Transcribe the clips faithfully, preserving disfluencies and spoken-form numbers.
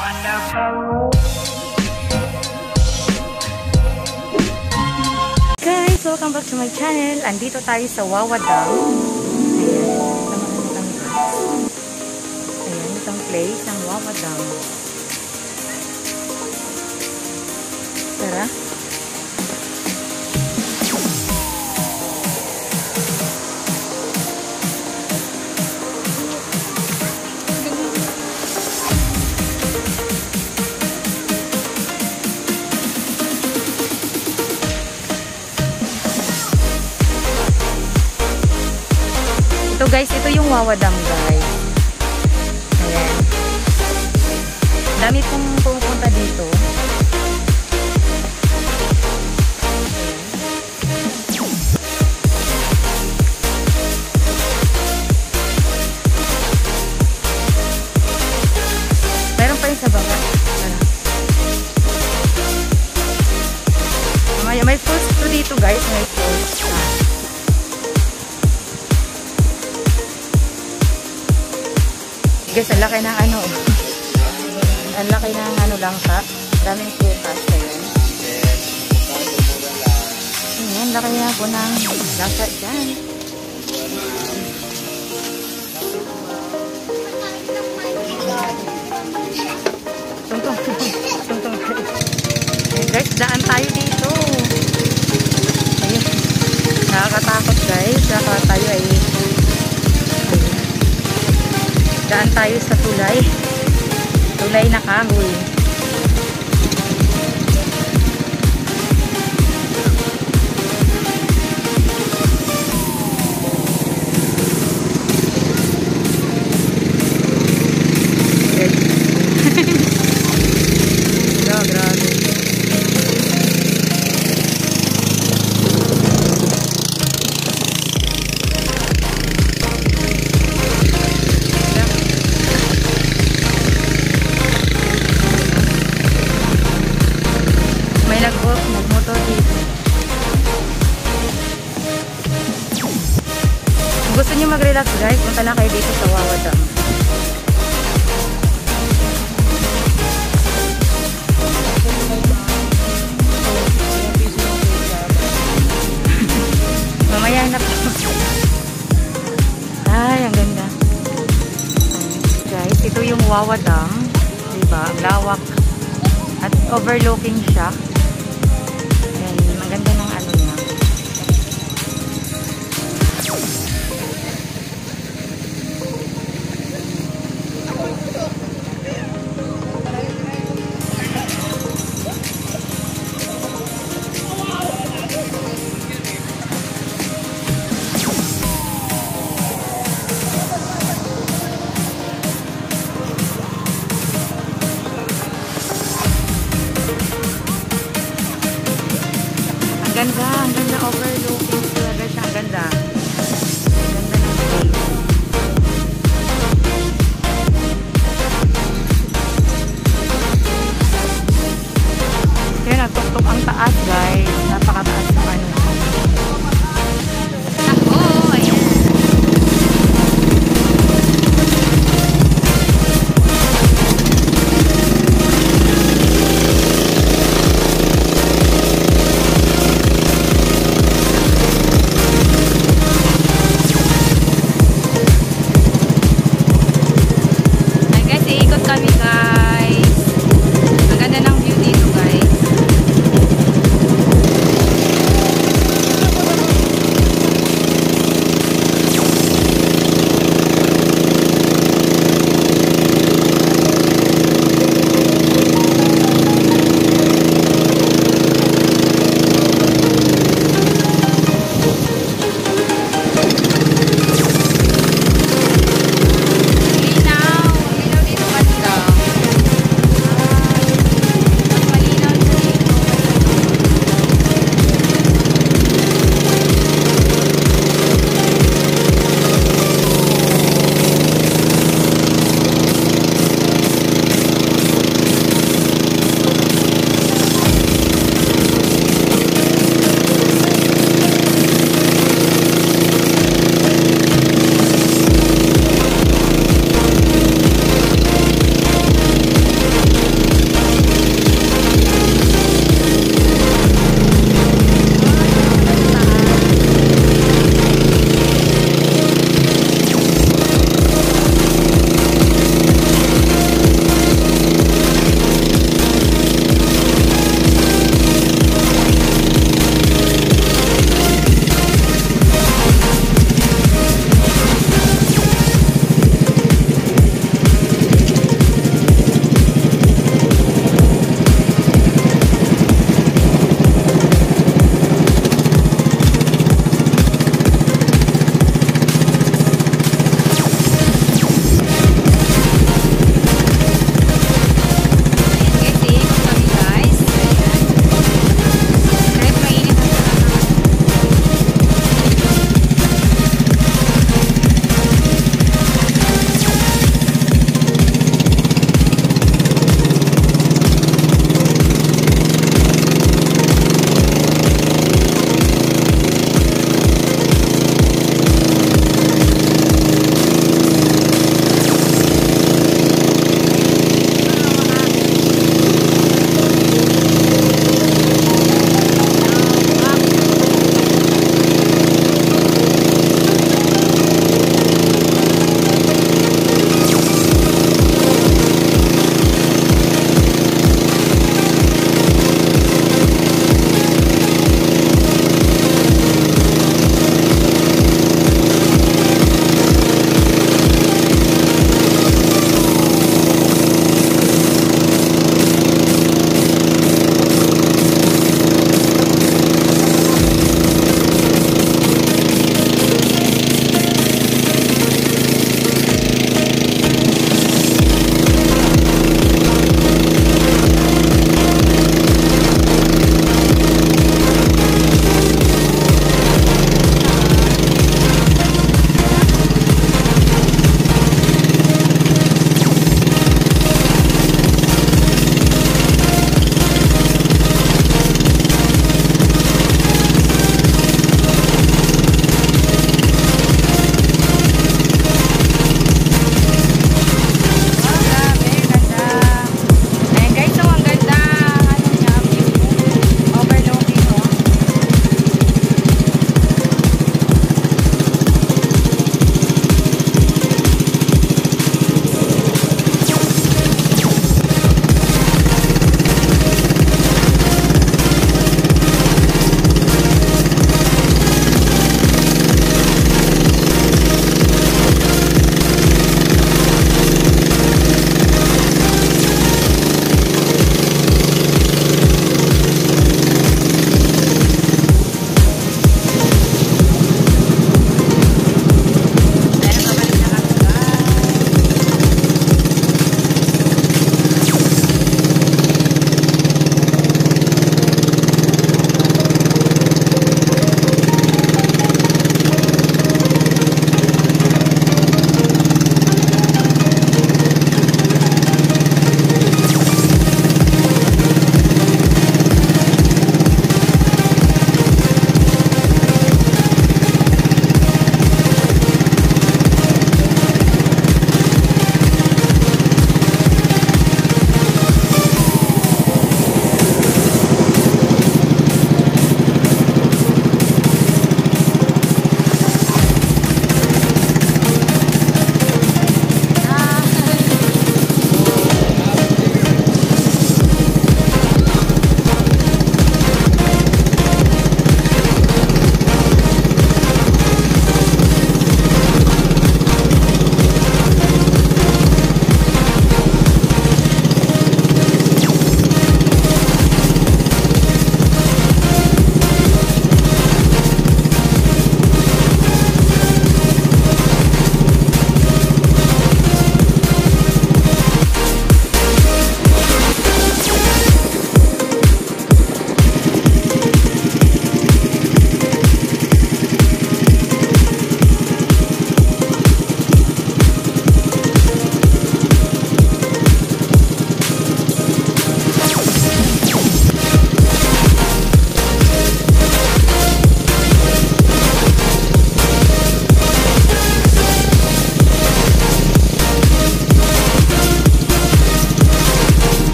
Guys, welcome back to my channel. Andito tayo sa Wawa Dam. Ayan, samahan niyo kami guys. Ayan, itong place ng Wawa Dam. Tara. Ito guys, ito yung Wawa Dam guys. Ayan. Dami pong pupunta dito. Meron pa rin sa baba. May, may falls to dito guys. May falls. Ah. Guys, ang laki ng ano. Ang laki ng ano lang sa. Daming prutas. Ayan. Ayan, laki na po ng lasa dyan. Tungtong. Tungtong. Ayan guys, daan tayo dito. Ayan. Nakakatakot guys. Nakaka tayo ay daan tayo sa tulay. Tulay na kahoy. Oh, grabe. Nagmotor dito. Kung gusto nyo mag-relax guys, punta na kayo dito sa Wawa Dam. Mamaya na po. Ay, ang ganda. Guys, ito yung Wawa Dam. Diba? Ang lawak. At overlooking siya. Ganda ng ano niya.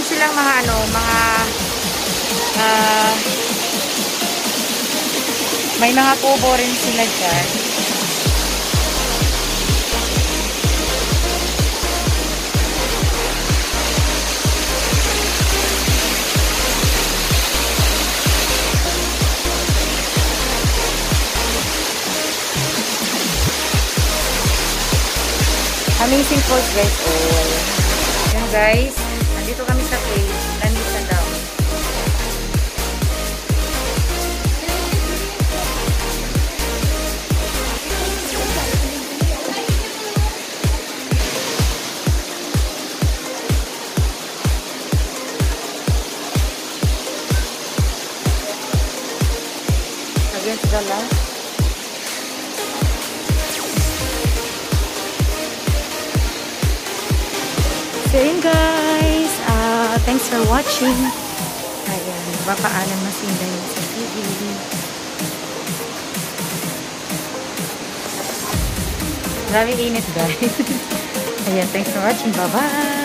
silang mga ano, mga uh, may mga kubo rin sila dyan. Amazing Falls guys. Oh, yan guys. Nandito kami sa place. Nandito daw. Against the light. So yun guys, uh, thanks for watching. Ayan, papaalam na si Inday sa T V. Grabe init guys. Ayan, thanks for watching. Bye bye!